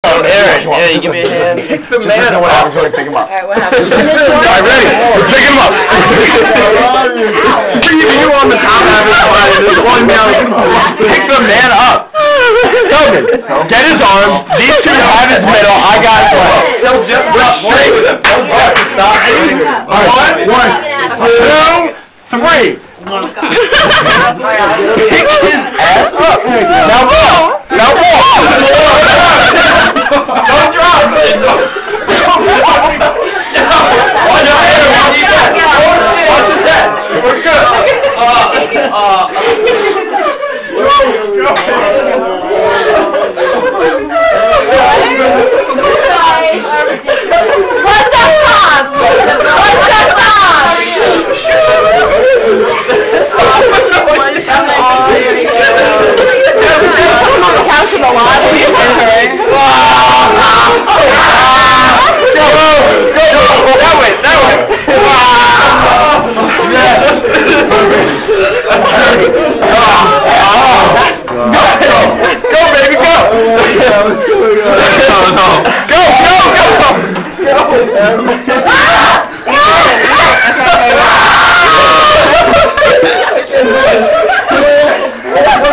Aaron, yeah, you give me a hand. Pick the man up. Pick him up. Alright, what happened? Alright, ready? Pick him up. You on the top of his body. There's one down. Pick the man up. Kelvin, get his arms. These two have his middle. I got his left. They'll just straight with him. Stop. One, 2, 3. Pick his ass up. Now walk. Now walk. Don't drop. Watch your head. Watch his head. We're good. What's that song? What's that song? On the couch with a lot of people. That way. Go, baby, go. Go.